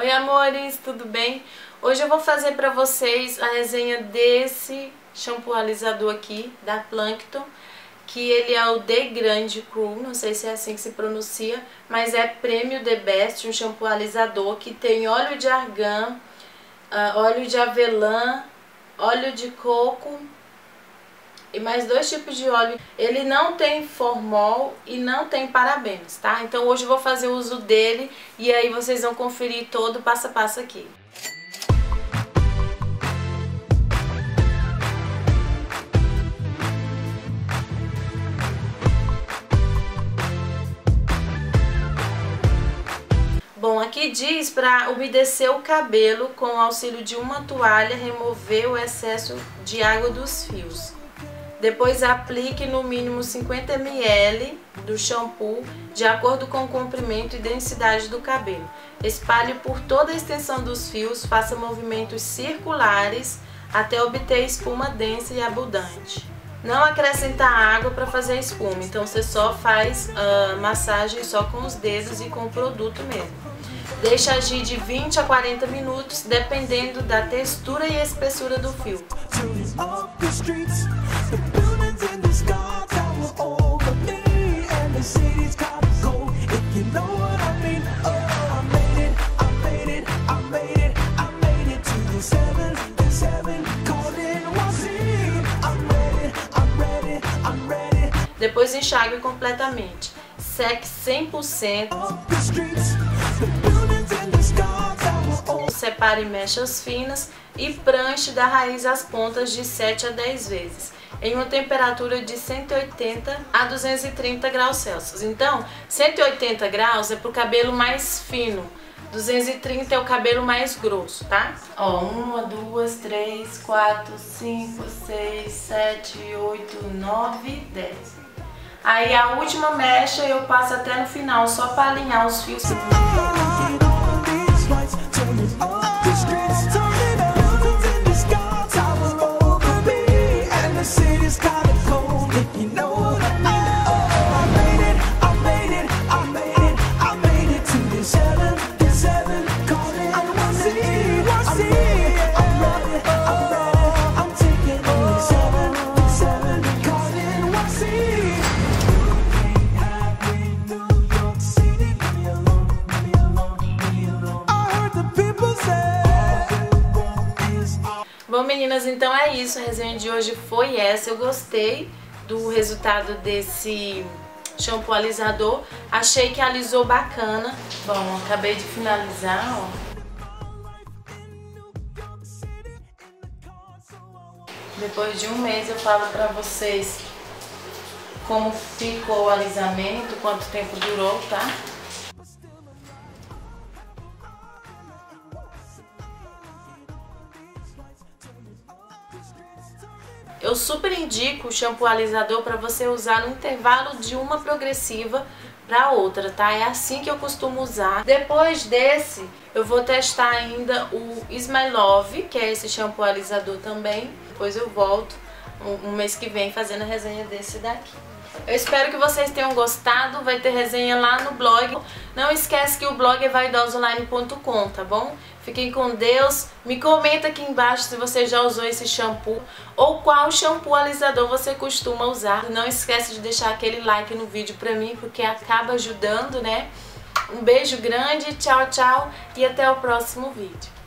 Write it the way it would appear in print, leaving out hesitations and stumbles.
Oi amores, tudo bem? Hoje eu vou fazer pra vocês a resenha desse shampoo alisador aqui da Plankton, que ele é o The Grande Cru, não sei se é assim que se pronuncia, mas é Prêmio The Best, um shampoo alisador que tem óleo de argan, óleo de avelã, óleo de coco e mais 2 tipos de óleo. Ele não tem formol e não tem parabenos, tá? Então hoje eu vou fazer uso dele e aí vocês vão conferir todo o passo a passo aqui. Bom, aqui diz para umedecer o cabelo com o auxílio de uma toalha, remover o excesso de água dos fios. Depois aplique no mínimo 50 ml do shampoo de acordo com o comprimento e densidade do cabelo. Espalhe por toda a extensão dos fios, faça movimentos circulares até obter espuma densa e abundante. Não acrescentar água para fazer a espuma, então você só faz massagem só com os dedos e com o produto mesmo. Deixa agir de 20 a 40 minutos, dependendo da textura e espessura do fio. Depois enxague completamente. Seque 100%. Separe mechas finas e pranche da raiz às pontas de 7 a 10 vezes, em uma temperatura de 180 a 230 graus Celsius. Então, 180 graus é para o cabelo mais fino, 230 é o cabelo mais grosso, tá? Ó, 1, 2, 3, 4, 5, 6, 7, 8, 9, 10. Aí a última mecha eu passo até no final, só para alinhar os fios. Bom meninas, então é isso, a resenha de hoje foi essa. Eu gostei do resultado desse shampoo alisador, achei que alisou bacana. Bom, acabei de finalizar, ó. Depois de um mês eu falo pra vocês como ficou o alisamento, quanto tempo durou, tá? Eu super indico o shampoo alisador para você usar no intervalo de uma progressiva para outra, tá? É assim que eu costumo usar. Depois desse, eu vou testar ainda o Smile Love, que é esse shampoo alisador também. Depois eu volto um mês que vem fazendo a resenha desse daqui. Eu espero que vocês tenham gostado, vai ter resenha lá no blog. Não esquece que o blog é vaidosonline.com, tá bom? Fiquem com Deus. Me comenta aqui embaixo se você já usou esse shampoo ou qual shampoo alisador você costuma usar. Não esquece de deixar aquele like no vídeo pra mim, porque acaba ajudando, né? Um beijo grande, tchau, tchau e até o próximo vídeo.